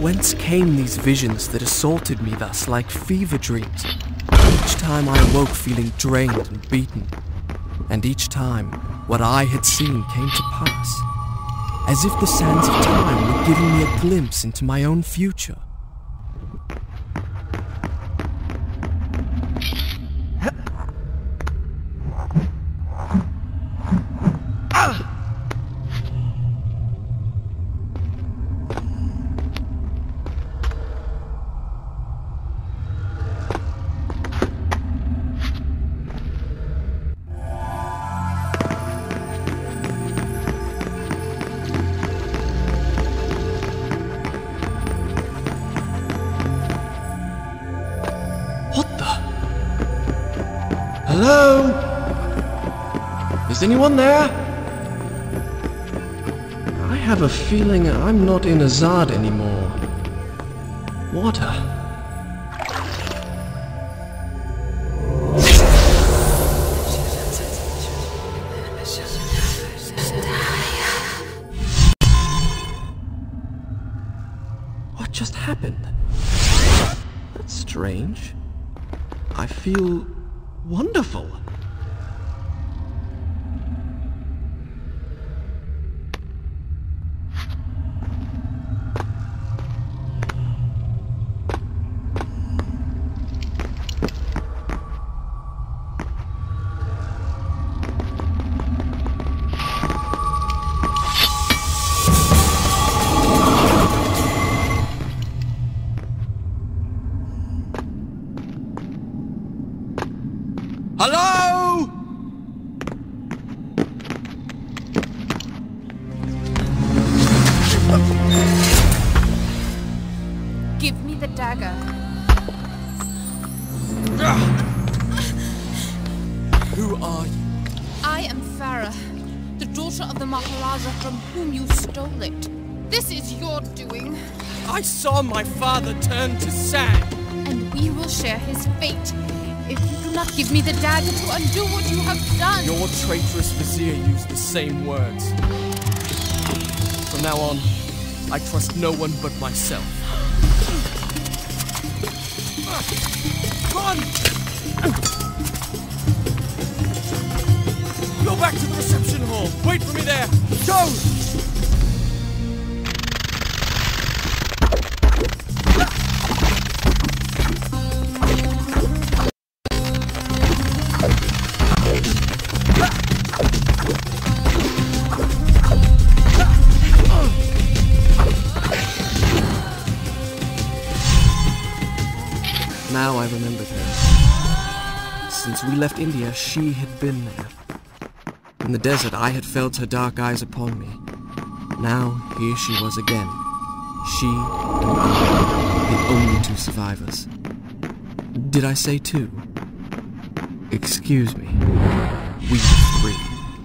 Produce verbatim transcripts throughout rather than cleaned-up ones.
Whence came these visions that assaulted me thus like fever dreams? Each time I awoke feeling drained and beaten, and each time what I had seen came to pass, as if the sands of time were giving me a glimpse into my own future. Hello? Is anyone there? I have a feeling I'm not in Azad anymore. Water. What just happened? That's strange. I feel wonderful. Hello? Give me the dagger. Who are you? I am Farah, the daughter of the Maharaja from whom you stole it. This is your doing. I saw my father turn to sand. And we will share his fate if you do not give me the dagger to undo what you have done. Your traitorous vizier used the same words. From now on, I trust no one but myself. Run! Go back to the reception hall. Wait for me there. Go! Now I remembered her. Since we left India, she had been there. In the desert, I had felt her dark eyes upon me. Now, here she was again. She and I, the only two survivors. Did I say two? Excuse me. We were three.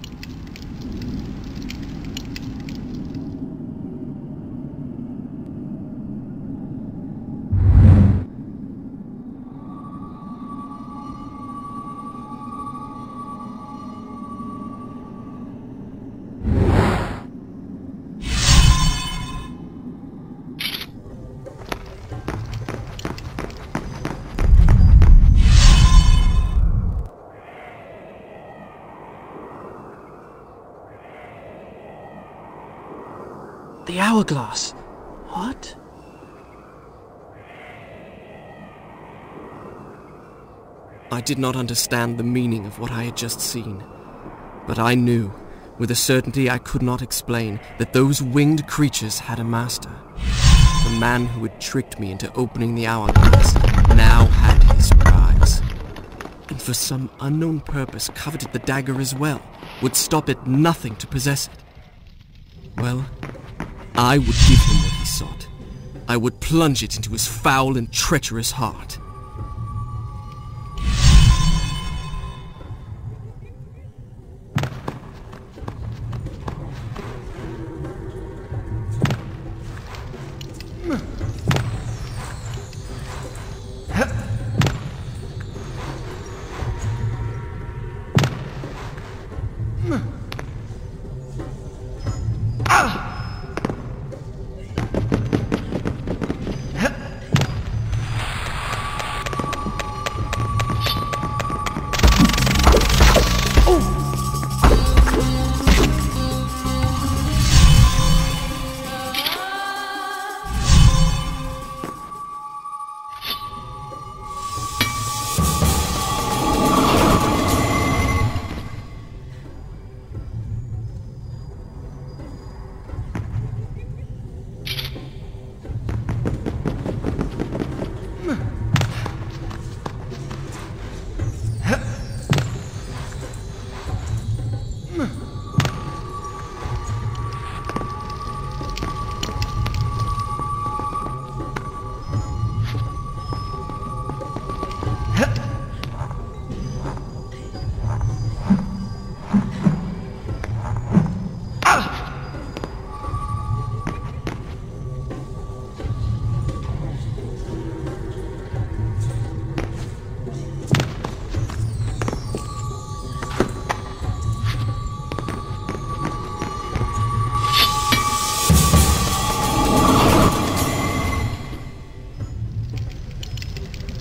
The hourglass. What? I did not understand the meaning of what I had just seen, but I knew, with a certainty I could not explain, that those winged creatures had a master. The man who had tricked me into opening the hourglass now had his prize, and for some unknown purpose coveted the dagger as well, would stop at nothing to possess it. Well, I would give him what he sought. I would plunge it into his foul and treacherous heart.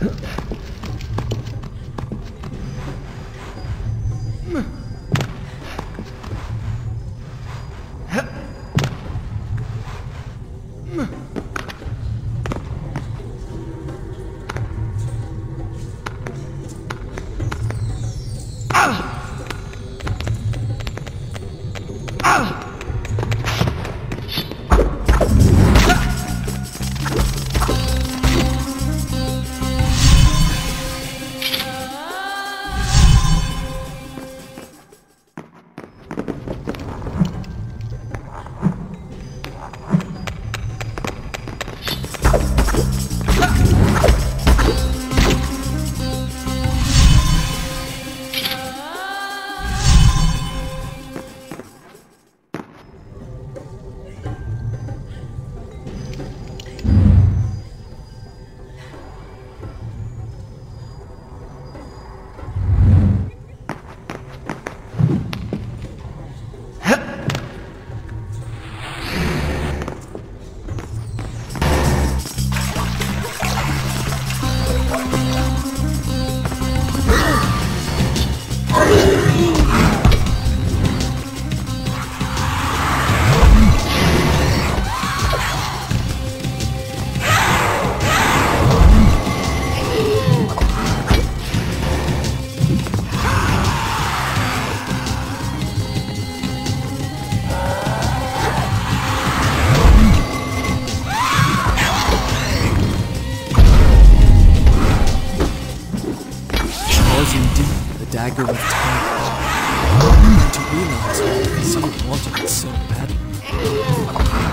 Dagger of time. To realize why Zeke wanted it so badly.